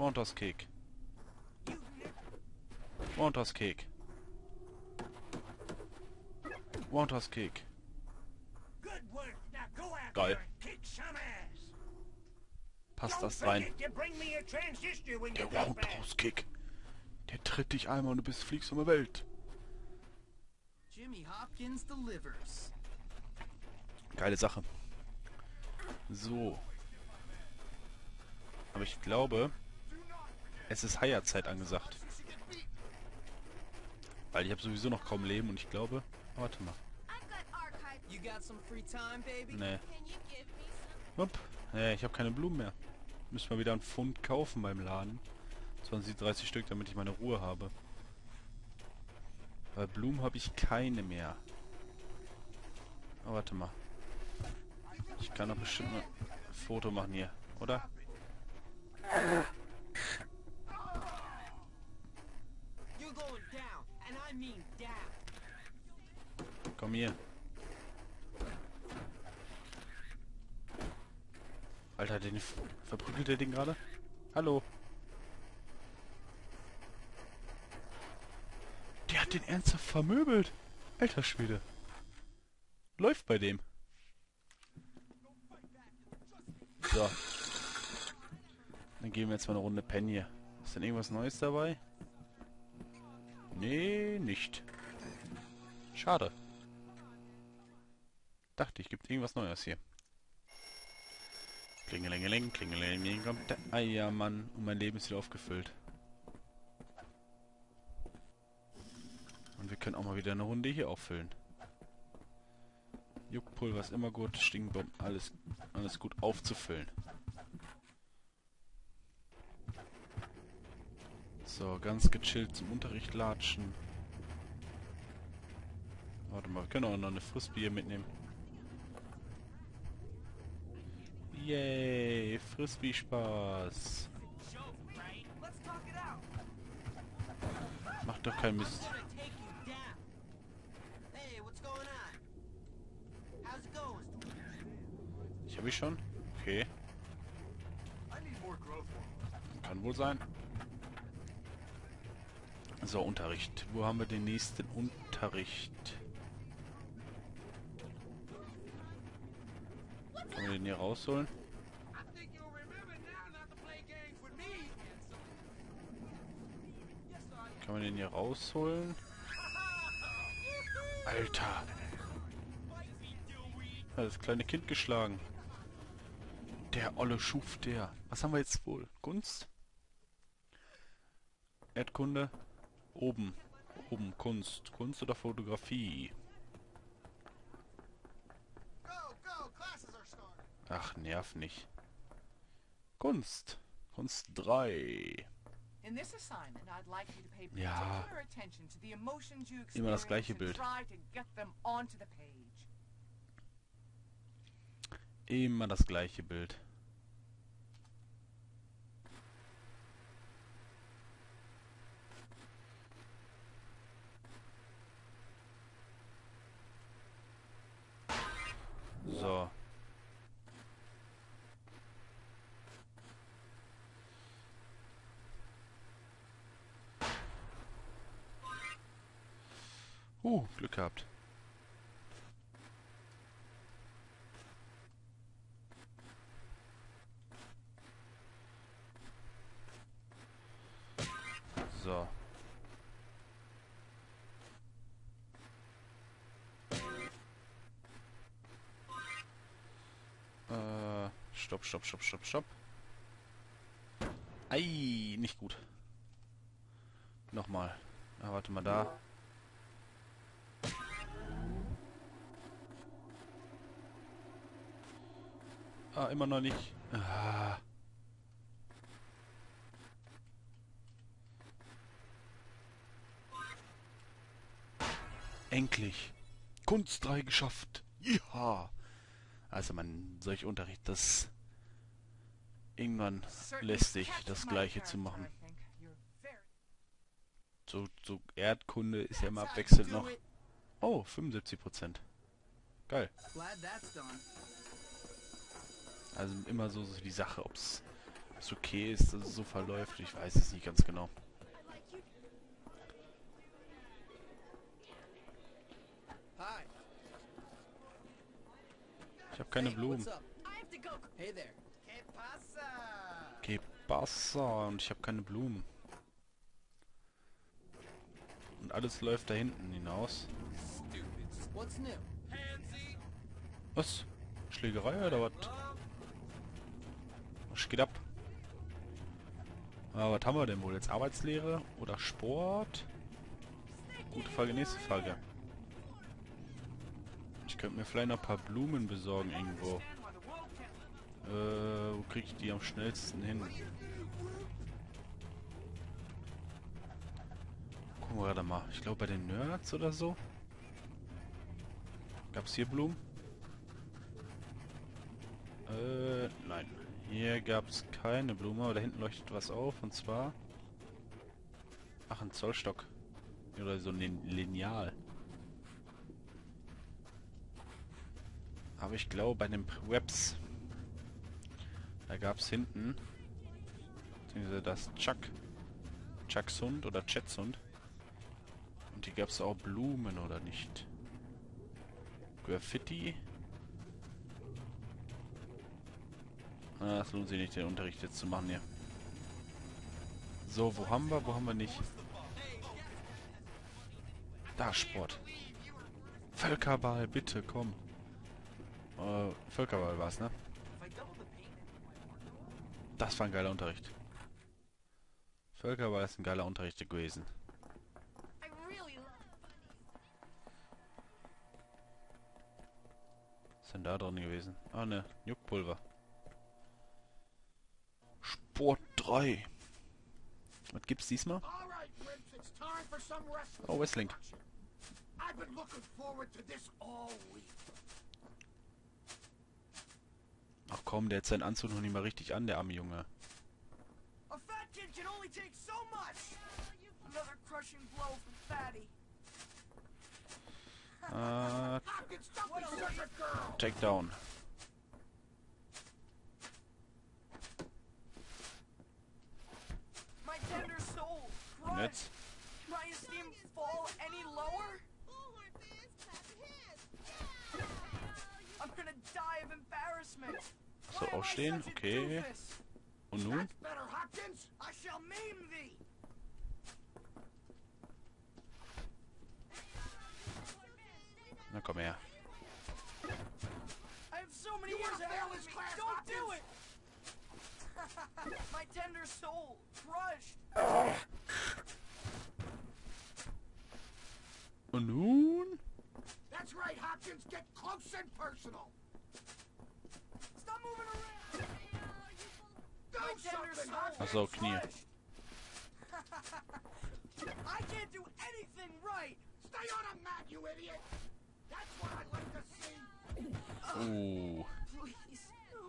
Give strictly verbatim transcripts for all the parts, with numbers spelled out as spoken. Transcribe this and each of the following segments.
Montagscake. Montagscake. Montagscake. Geil. Passt das rein. Der Roundhouse-Kick. Der tritt dich einmal und du bist fliegst um die Welt. Geile Sache. So. Aber ich glaube, es ist Higher-Zeit angesagt. Weil ich habe sowieso noch kaum Leben und ich glaube... Oh, warte mal. Nee. Upp. Nee, ich habe keine Blumen mehr. Müssen wir wieder einen Pfund kaufen beim Laden. zwanzig, dreißig Stück, damit ich meine Ruhe habe. Weil Blumen habe ich keine mehr. Oh, warte mal. Ich kann doch bestimmt ein Foto machen hier, oder? Komm hier. Alter, den verprügelt der Ding gerade? Hallo. Der hat den ernsthaft vermöbelt. Alter Schwede. Läuft bei dem. So. Dann gehen wir jetzt mal eine Runde pennen hier. Ist denn irgendwas Neues dabei? Nee, nicht. Schade. Dachte ich, gibt irgendwas Neues hier. Klingelingeling, klingelingeling, kommt der Eiermann und mein Leben ist wieder aufgefüllt. Und wir können auch mal wieder eine Runde hier auffüllen. Juckpulver ist immer gut, Stingbomben, alles, alles gut aufzufüllen. So, ganz gechillt zum Unterricht latschen. Warte mal, wir können auch noch eine Frisbee mitnehmen. Yay, Frisbee-Spaß. Macht doch keinen Mist. Ich habe ich schon? Okay. Kann wohl sein. So, Unterricht. Wo haben wir den nächsten Unterricht? Können wir den hier rausholen? Kann man den hier rausholen? Alter! Hat das kleine Kind geschlagen. Der olle Schuf der. Was haben wir jetzt wohl? Kunst? Erdkunde? Oben. Oben. Kunst. Kunst oder Fotografie? Ach, nerv nicht. Kunst. Kunst drei. Ja. Immer das gleiche Bild. Immer das gleiche Bild. So. Uh, Glück gehabt. So. Äh, stopp, stopp, stopp, stopp, stopp. Ei, nicht gut. Nochmal. Ah, warte mal da. Ah, immer noch nicht. Ah. Endlich. Kunst drei geschafft. Ja. Also man, solch Unterricht, das irgendwann lässt sich das Gleiche zu machen. So, so Erdkunde ist ja immer abwechselnd noch. Oh, fünfundsiebzig Prozent. Geil. Also immer so, so die Sache, ob es es okay ist, dass es so verläuft. Ich weiß es nicht ganz genau. Ich habe keine Blumen. Que pasa? Und ich habe keine Blumen. Und alles läuft da hinten hinaus. Was? Schlägerei oder was? Was geht ab? Ah, was haben wir denn wohl jetzt? Arbeitslehre oder Sport? Gute Frage, nächste Frage. Ich könnte mir vielleicht noch ein paar Blumen besorgen irgendwo. Äh, wo kriege ich die am schnellsten hin? Gucken wir gerade mal. Ich glaube bei den Nerds oder so. Gab es hier Blumen? Äh, nein. Hier gab es keine Blume, aber da hinten leuchtet was auf und zwar... Ach, ein Zollstock. Oder so ein Lineal. Aber ich glaube bei den Webs, da gab es hinten das Chuck. Chucks Hund oder Chats Hund. Und hier gab es auch Blumen, oder nicht? Graffiti. Ah, das lohnt sich nicht, den Unterricht jetzt zu machen hier. So, wo haben wir? Wo haben wir nicht? Da, Sport. Völkerball, bitte, komm. Äh, Völkerball war es, ne? Das war ein geiler Unterricht. Völkerball ist ein geiler Unterricht gewesen. Was ist denn da drin gewesen? Ah, ne, Juckpulver. Sport drei. Was gibt's diesmal? Oh, Wrestling. Ach komm, der hat seinen Anzug noch nicht mal richtig an, der arme Junge. Äh, Takedown. Und jetzt? So, aufstehen, okay. Und nun? Na komm her. Und nun? That's right, Hopkins, get close and personal. Stop moving around. Do something, Hopkins. Achso, Knie. I can't do anything right. Stay on a mat, you idiot. That's what I'd like to see. Uh. Please.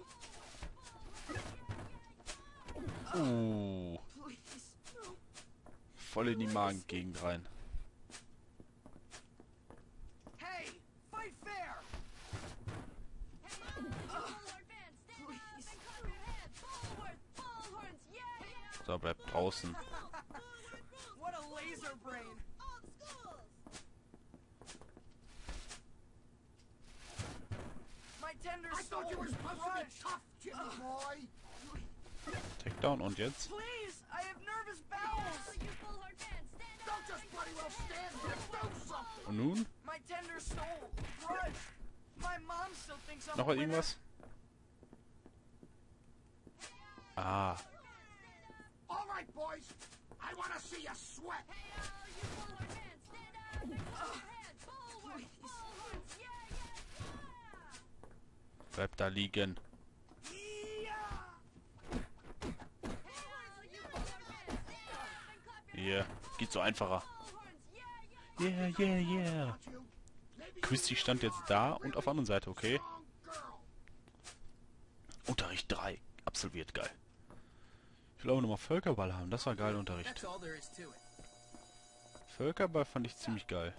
Uh. Please. Voll in die Magengegend rein. So, bleibt draußen. Takedown und jetzt? Und nun? Noch mal irgendwas? Ah. Alright, boys. I wanna see you sweat. Bleib da liegen. Yeah, geht so einfacher. Yeah, yeah, yeah. Christy stand jetzt da und auf der anderen Seite, okay? Unterricht drei. Absolviert, geil. Ich will aber nochmal Völkerball haben, das war geil Unterricht. Völkerball fand ich ziemlich geil.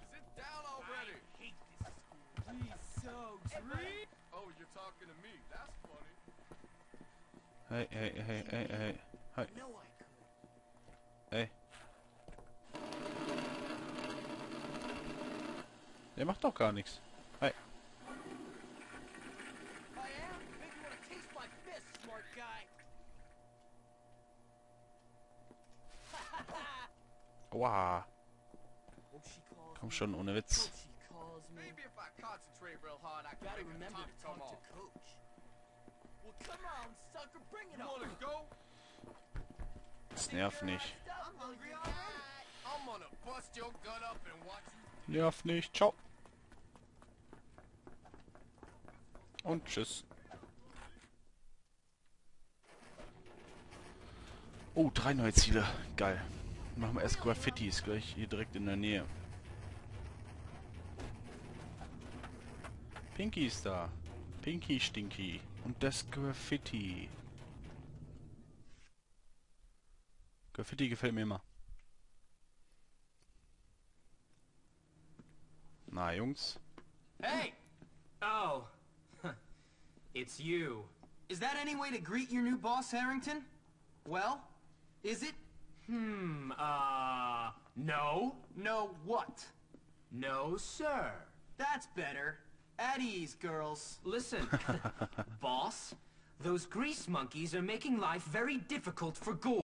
Hey, hey, hey, hey, hey. Hey. Ey. Der macht doch gar nichts. Hey. Wow. Komm schon, ohne Witz. Das nervt nicht. Nervt nicht. Ciao. Und tschüss. Oh, drei neue Ziele. Geil. Machen wir erst Graffiti. Ist gleich hier direkt in der Nähe. Pinky ist da. Pinky Stinky. Und das Graffiti. Graffiti gefällt mir immer. Na, Jungs. Hey! Oh. It's you. Is that any way to greet your new boss, Harrington? Well, is it? Hmm, uh... No? No what? No, sir. That's better. At ease, girls. Listen, boss, those grease monkeys are making life very difficult for Gore.